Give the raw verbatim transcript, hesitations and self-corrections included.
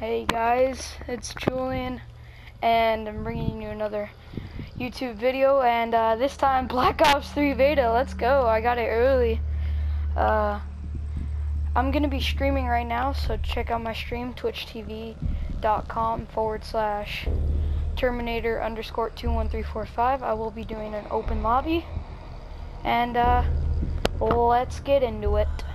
Hey guys, it's Julian, and I'm bringing you another YouTube video, and uh, this time Black Ops three Beta. Let's go. I got it early. Uh, I'm gonna be streaming right now, so check out my stream, twitchtv.com forward slash Terminator underscore two one three four five. I will be doing an open lobby, and uh, let's get into it.